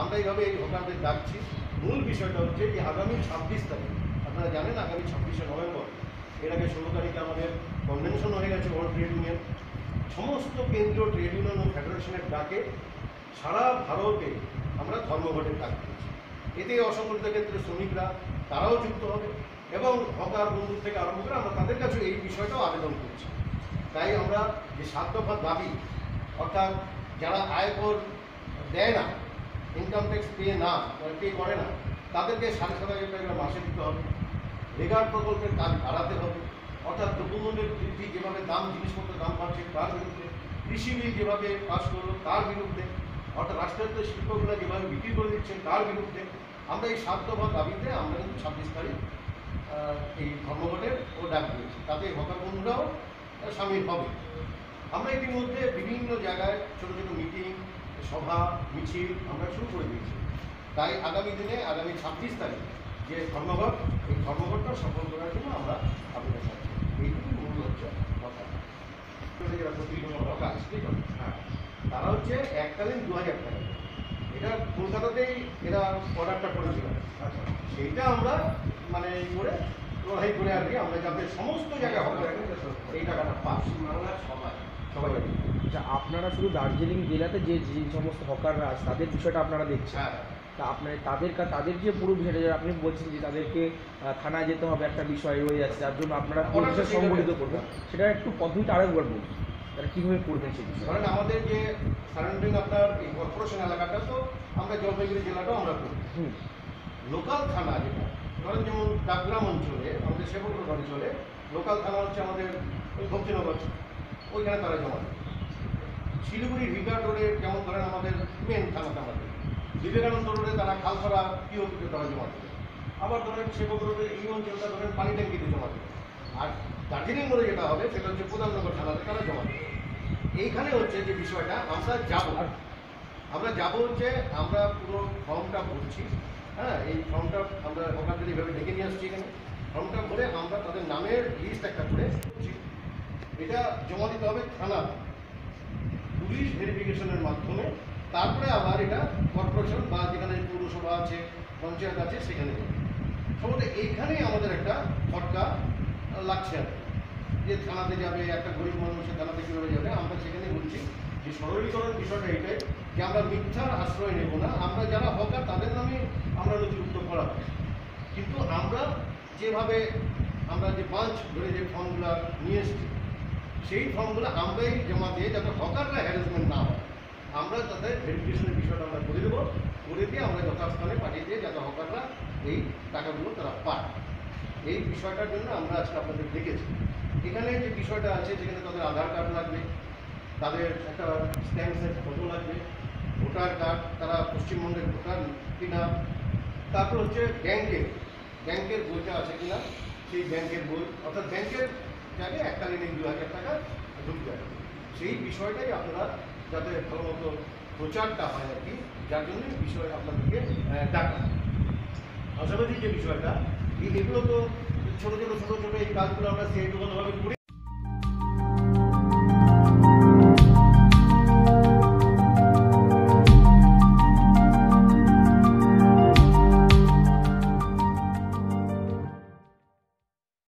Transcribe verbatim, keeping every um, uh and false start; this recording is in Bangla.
আমরা এইভাবে এই হকারদের ডাকছি। মূল বিষয়টা হচ্ছে যে আগামী ছাব্বিশ তারিখ, আপনারা জানেন আগামী ছাব্বিশে নভেম্বর, এর আগে ষোলো তারিখে আমাদের কনভেনশন হয়ে গেছে ওয়ার্ল্ড ট্রেড ইউনিয়ন। সমস্ত কেন্দ্রীয় ট্রেড ইউনিয়ন ও ফেডারেশনের ডাকে সারা ভারতে আমরা ধর্মঘটের ডাক দিয়েছি। এতে অসংগঠিত ক্ষেত্রে শ্রমিকরা তারাও যুক্ত হবে এবং হকার বন্ধু থেকে আরম্ভ করে আমরা তাদের কাছে এই বিষয়টাও আবেদন করছি। তাই আমরা যে সাত দফা দাবি, অর্থাৎ যারা আয়কর দেয় না, ইনকাম ট্যাক্স পে না পে করে না, তাদেরকে সাড়ে সাত হাজার টাকা মাসে দিতে হবে। রেগার প্রকল্পের কাজ বাড়াতে হবে, অর্থাৎ দ্রব্যমূল্যের বৃদ্ধি যেভাবে দাম, জিনিসপত্রের দাম বাড়ছে তার বিরুদ্ধে, কৃষি বিল যেভাবে পাস করলো তার বিরুদ্ধে, অর্থাৎ রাষ্ট্রায়ত্ত শিল্পগুলো যেভাবে বিক্রি করে দিচ্ছেন তার বিরুদ্ধে। আমরা এই সাত দফা দাবিতে আমরা কিন্তু ছাব্বিশ তারিখ এই ধর্মঘটের ও ডাক দিয়েছি, তাতে হকার বন্ধুরাও সামিল হবে। আমরা ইতিমধ্যে বিভিন্ন জায়গায় ছোটো ছোটো মিটিং, সভা, মিছিল আমরা শুরু করে দিয়েছি। তাই আগামী দিনে আগামী ছাব্বিশ তারিখ যে ধর্মঘট, এই ধর্মঘটটা সফল করার জন্য আমরা আবেদন করছি। এইটুকু মূল হচ্ছে কথা। যারা প্রতিদিন হ্যাঁ, তারা হচ্ছে এককালীন দু হাজার টাকা, এটা কলকাতাতেই এরা অর্ডারটা করেছিল। আচ্ছা, সেইটা আমরা মানে এই করে লড়াই করে আর কি আমরা যাতে সমস্ত জায়গায় হবে এই টাকাটা পাস বাংলার সবাই সবাই। আচ্ছা, আপনারা শুধু দার্জিলিং জেলাতে যে যে সমস্ত হকাররা আছে তাদের বিষয়টা আপনারা দেখছেন, হ্যাঁ, তা আপনার তাদের তাদের যে পুরো বিষয়টা, যে আপনি বলছেন যে তাদেরকে থানায় যেতে হবে একটা বিষয় রয়ে যাচ্ছে, যার জন্য আপনারা পুলিশে সংগঠিত করবেন, সেটা একটু পদ্ধতিটা আরেকবার বলুন তারা কীভাবে করবেন সেই বিষয়। ধরেন আমাদের যে সারাউন্ডিং আপনার এই কর্পোরেশন এলাকাটা, তো আমরা জলপাইগুড়ি জেলাটাও আমরা করি। হুম, লোকাল থানা যেটা ধরেন যেমন ডাকগ্রাম অঞ্চলে, আমাদের সেবকরোড অঞ্চলে লোকাল থানা হচ্ছে আমাদের ওই ভক্তিনগর, ওইখানে তারা জমা দেয়। শিলিগুড়ির রিগার্ড রোডে যেমন ধরেন আমাদের মেন থানাতে আমাদের বিবেকানন্দ রোডে তারা খালসরা পিওপিতে তারা জমা দেবে। আবার ধরেন সেবক রোডের এই অঞ্চলটা ধরেন পানি ট্যাঙ্কিতে জমা দেবে। আর দার্জিলিং মোড়ে যেটা হবে সেটা হচ্ছে প্রধাননগর থানাতে তারা জমা দেবে। এইখানে হচ্ছে যে বিষয়টা আমরা যাব আমরা যাব হচ্ছে আমরা পুরো ফর্মটা ভরছি। হ্যাঁ, এই ফর্মটা আমরা হকারদের এইভাবে ডেকে নিয়ে আসছি। এখানে ফর্মটা ভরে আমরা তাদের নামের লিস্ট একটা করে এটা জমা দিতে হবে থানা পুলিশ ভেরিফিকেশনের মাধ্যমে। তারপরে আবার এটা কর্পোরেশন বা যেখানে পৌরসভা আছে, পঞ্চায়েত আছে, সেখানে যাবে। সম্ভবত এইখানেই আমাদের একটা ফটকা লাগছে আর যে থানাতে যাবে, একটা গরিব মানুষের থানাতে কীভাবে যাবে। আমরা সেখানে বলছি যে সরলীকরণ বিষয়টা এটাই যে আমরা মিথ্যার আশ্রয় নেব না। আমরা যারা হকার তাদের নামে আমরা নথিভুক্ত করা হবে, কিন্তু আমরা যেভাবে আমরা যে পাঁচ ধরে যে ফর্মগুলো নিয়ে এসেছি সেই ফর্মগুলো আমরাই জমা দিয়ে যাতে হকাররা হ্যারাসমেন্ট না হয়, আমরা তাদের ভেরিফিকেশনের বিষয়টা আমরা করে দেবো, করে দিয়ে আমরা যথাস্থানে পাঠিয়ে দিয়ে যাতে হকাররা এই টাকাগুলো তারা পায়। এই বিষয়টার জন্য আমরা আজকে আপনাদের দেখেছি। এখানে যে বিষয়টা আছে যেখানে তাদের আধার কার্ড লাগবে, তাদের একটা স্ট্যাম্প সাইজ ফটো লাগবে, ভোটার কার্ড, তারা পশ্চিমবঙ্গের ভোটার কিনা, তারপর হচ্ছে ব্যাংকের ব্যাংকের বইটা আছে কিনা, সেই ব্যাংকের বই, অর্থাৎ ব্যাংকের জায়গায় এককালীন এই দু হাজার টাকা ঢুকে যাবে। সেই বিষয়টাই আপনারা যাতে ভালো মতো প্রচারটা হয় আর কি, যার জন্য বিষয় আপনাদেরকে ডাকা। আশাবাদী যে বিষয়টা এগুলো তো ছোটো ছোটো ছোটো ছোটো এই কাজগুলো আমরা সেইভাবে করে